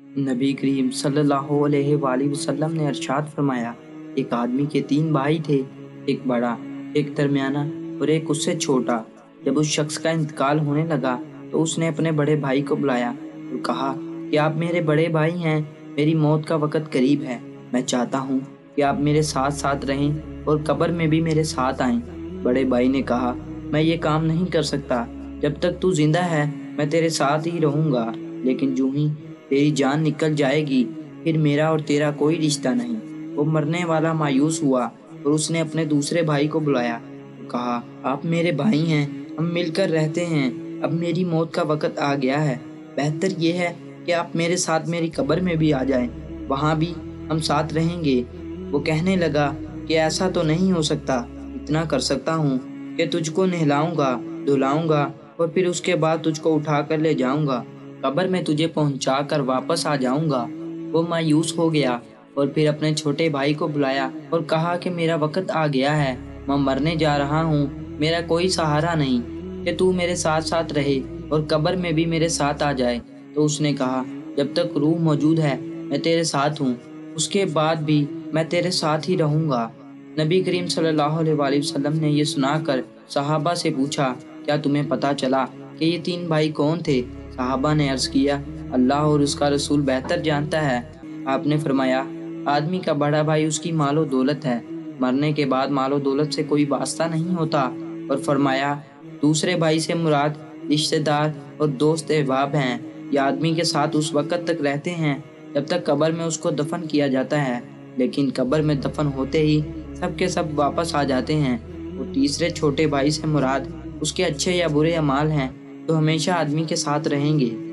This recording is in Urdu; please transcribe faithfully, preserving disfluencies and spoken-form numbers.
نبی کریم صلی اللہ علیہ وآلہ وسلم نے ارشاد فرمایا، ایک آدمی کے تین بھائی تھے، ایک بڑا، ایک درمیانہ اور ایک اس سے چھوٹا۔ جب اس شخص کا انتقال ہونے لگا تو اس نے اپنے بڑے بھائی کو بلایا اور کہا کہ آپ میرے بڑے بھائی ہیں، میری موت کا وقت قریب ہے، میں چاہتا ہوں کہ آپ میرے ساتھ ساتھ رہیں اور قبر میں بھی میرے ساتھ آئیں۔ بڑے بھائی نے کہا، میں یہ کام نہیں کر سکتا، جب تک تو زندہ ہے میں تیرے ساتھ ہی رہوں گا، لیکن جو ہی تیری جان نکل جائے گی پھر میرا اور تیرا کوئی رشتہ نہیں۔ وہ مرنے والا مایوس ہوا اور اس نے اپنے دوسرے بھائی کو بلایا اور کہا، آپ میرے بھائی ہیں، ہم مل کر رہتے ہیں، اب میری موت کا وقت آ گیا ہے، بہتر یہ ہے کہ آپ میرے ساتھ میری قبر میں بھی آ جائیں، وہاں بھی ہم ساتھ رہیں گے۔ وہ کہنے لگا کہ ایسا تو نہیں ہو سکتا، اتنا کر سکتا ہوں کہ تجھ کو نہلاؤں گا، دھلاؤں گا اور پھر اس کے بعد تجھ کو اٹھا کر لے جاؤں گا، قبر میں تجھے پہنچا کر واپس آ جاؤں گا۔ وہ مایوس ہو گیا اور پھر اپنے چھوٹے بھائی کو بلایا اور کہا کہ میرا وقت آ گیا ہے، میں مرنے جا رہا ہوں، میرا کوئی سہارا نہیں کہ تو میرے ساتھ ساتھ رہے اور قبر میں بھی میرے ساتھ آ جائے۔ تو اس نے کہا، جب تک روح موجود ہے میں تیرے ساتھ ہوں، اس کے بعد بھی میں تیرے ساتھ ہی رہوں گا۔ نبی کریم صلی اللہ علیہ وآلہ وسلم نے یہ سنا کر صحابہ سے پوچھا، کیا تمہیں پتا چلا کہ یہ تین بھائی کون تھے؟ صحابہ نے عرض کیا، اللہ اور اس کا رسول بہتر جانتا ہے۔ آپ نے فرمایا، آدمی کا بڑا بھائی اس کی مال و دولت ہے، مرنے کے بعد مال و دولت سے کوئی واسطہ نہیں ہوتا۔ اور فرمایا، دوسرے بھائی سے مراد رشتہ دار اور دوست احباب ہیں، یہ آدمی کے ساتھ اس وقت تک رہتے ہیں جب تک قبر میں اس کو دفن کیا جاتا ہے، لیکن قبر میں دفن ہوتے ہی سب کے سب واپس آ جاتے ہیں۔ اور تیسرے چھوٹے بھائی سے مراد اس کے اچھے یا برے اعمال ہیں، تو ہمیشہ آدمی کے ساتھ رہیں گے۔